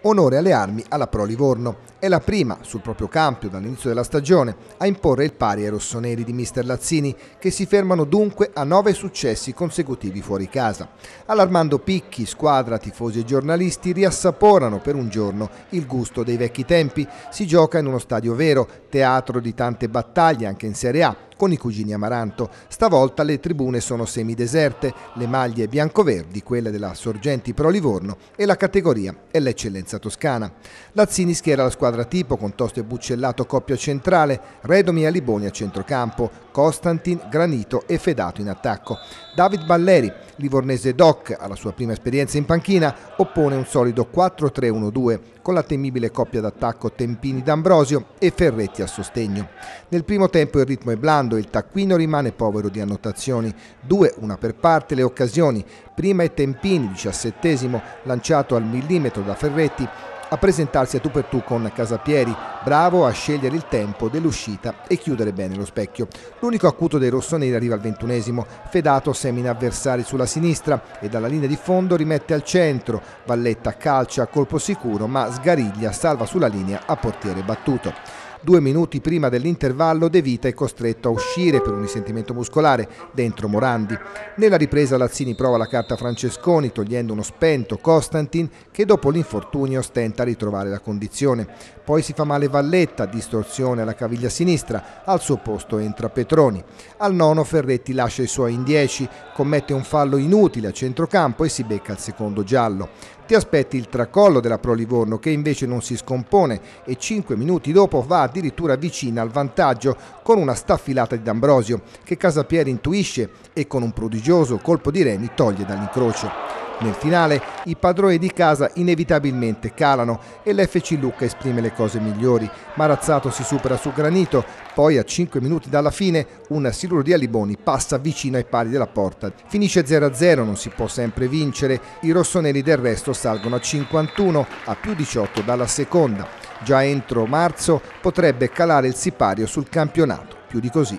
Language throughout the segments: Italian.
Onore alle armi alla Pro Livorno. È la prima, sul proprio campo dall'inizio della stagione, a imporre il pari ai rossoneri di mister Lazzini, che si fermano dunque a 9 successi consecutivi fuori casa. All'Armando Picchi, squadra, tifosi e giornalisti riassaporano per un giorno il gusto dei vecchi tempi. Si gioca in uno stadio vero, teatro di tante battaglie anche in Serie A, con i cugini Amaranto. Stavolta le tribune sono semideserte, le maglie biancoverdi, quelle della Sorgenti Pro Livorno, e la categoria è l'eccellenza toscana. Lazzini schiera la squadra tipo con Tosto e Buccellato coppia centrale, Redomi e Aliboni a centrocampo, Costantin, Granito e Fedato in attacco. David Balleri, livornese doc, alla sua prima esperienza in panchina, oppone un solido 4-3-1-2 con la temibile coppia d'attacco Tempini-D'Ambrosio e Ferretti a sostegno. Nel primo tempo il ritmo è blando e il taccuino rimane povero di annotazioni. 2, una per parte, le occasioni. Prima è Tempini, 17esimo, lanciato al millimetro da Ferretti, a presentarsi a tu per tu con Casapieri, bravo a scegliere il tempo dell'uscita e chiudere bene lo specchio. L'unico acuto dei rossoneri arriva al 21esimo, Fedato semina avversari sulla sinistra e dalla linea di fondo rimette al centro, Valletta calcia a colpo sicuro ma Sgariglia salva sulla linea a portiere battuto. 2 minuti prima dell'intervallo De Vita è costretto a uscire per un risentimento muscolare dentro Morandi. Nella ripresa Lazzini prova la carta Francesconi togliendo uno spento Costantin che dopo l'infortunio stenta a ritrovare la condizione. Poi si fa male Valletta, distorsione alla caviglia sinistra, al suo posto entra Petroni. Al nono Ferretti lascia i suoi in 10, commette un fallo inutile a centrocampo e si becca il secondo giallo. Ti aspetti il tracollo della Pro Livorno che invece non si scompone e 5 minuti dopo va addirittura vicina al vantaggio con una staffilata di D'Ambrosio che Casapieri intuisce e con un prodigioso colpo di reni toglie dall'incrocio. Nel finale i padroni di casa inevitabilmente calano e l'FC Lucca esprime le cose migliori. Marazzato si supera su Granito, poi a 5 minuti dalla fine un siluro di Aliboni passa vicino ai pali della porta. Finisce 0-0, non si può sempre vincere, i rossoneri del resto salgono a 51, a più 18 dalla seconda. Già entro marzo potrebbe calare il sipario sul campionato, più di così.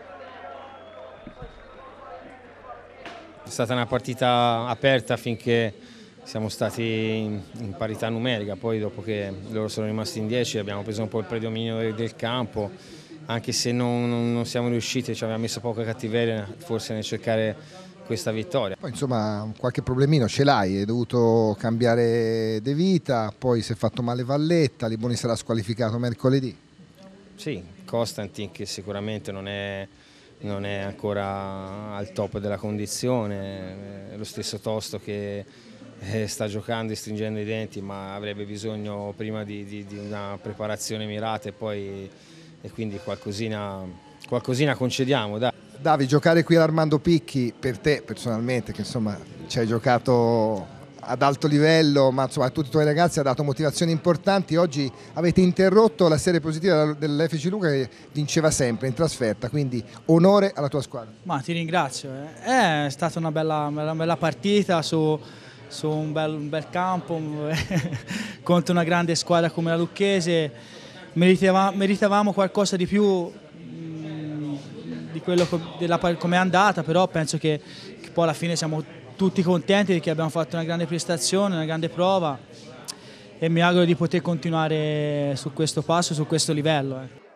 È stata una partita aperta finché siamo stati in parità numerica, poi dopo che loro sono rimasti in 10 abbiamo preso un po' il predominio del campo, anche se non siamo riusciti, ci aveva messo poca cattiveria forse nel cercare questa vittoria. Poi insomma qualche problemino ce l'hai, hai dovuto cambiare De Vita, poi si è fatto male Valletta, Liboni sarà squalificato mercoledì. Sì, Costantin che sicuramente non è ancora al top della condizione, lo stesso Tosto che sta giocando e stringendo i denti ma avrebbe bisogno prima di una preparazione mirata e quindi qualcosina concediamo. Dai. Davi, giocare qui all'Armando Picchi per te personalmente, che insomma ci hai giocato ad alto livello, ma insomma a tutti i tuoi ragazzi ha dato motivazioni importanti. Oggi avete interrotto la serie positiva dell'FC Lucca che vinceva sempre in trasferta, quindi onore alla tua squadra. Ma ti ringrazio, è stata una bella partita su un bel campo contro una grande squadra come la Lucchese. Meritavamo qualcosa di più di quello come è andata, però penso che poi alla fine siamo tutti contenti perché abbiamo fatto una grande prestazione, una grande prova e mi auguro di poter continuare su questo passo, su questo livello.